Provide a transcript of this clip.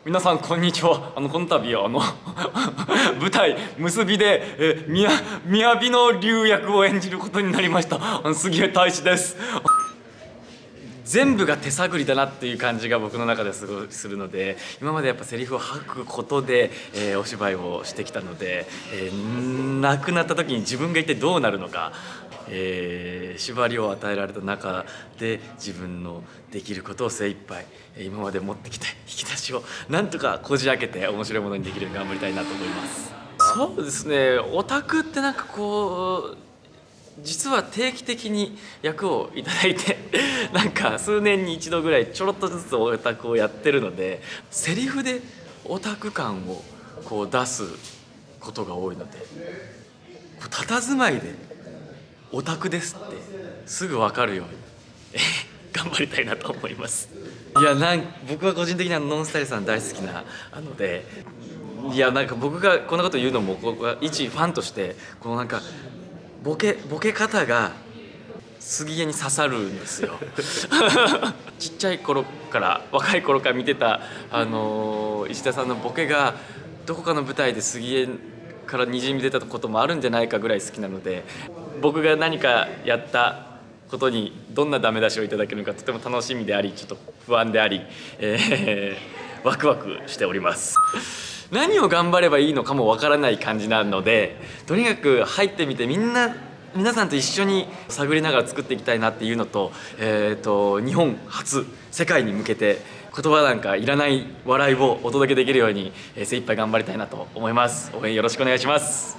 皆さんこんにちは。この度舞台結びで、宮城の龍役を演じることになりました杉江大志です。全部が手探りだなっていう感じが僕の中でするので、今までやっぱセリフを吐くことで、お芝居をしてきたので、亡くなった時に自分が一体どうなるのか、縛りを与えられた中で自分のできることを精一杯今まで持ってきた引き出しをなんとかこじ開けて面白いものにできるように頑張りたいなと思います。そうですね、オタクってなんかこう実は定期的に役をいただいてなんか数年に一度ぐらいちょろっとずつオタクをやってるので、セリフでオタク感をこう出すことが多いので、佇まいでオタクですってすぐ分かるように頑張りたいなと思います。いや僕は個人的にノンスタイルさん大好きなので、いやなんか僕がこんなこと言うのも僕は一ファンとしてこのなんかボケ方が杉江に刺さるんですよちっちゃい頃から若い頃から見てた石田さんのボケがどこかの舞台で杉江からにじみ出たこともあるんじゃないかぐらい好きなので、僕が何かやったことにどんなダメ出しをいただけるのかとても楽しみであり、ちょっと不安であり、ワクワクしております何を頑張ればいいのかもわからない感じなので、とにかく入ってみて皆さんと一緒に探りながら作っていきたいなっていうのと、日本初世界に向けて言葉なんかいらない笑いをお届けできるように精一杯頑張りたいなと思います。応援よろしくお願いします。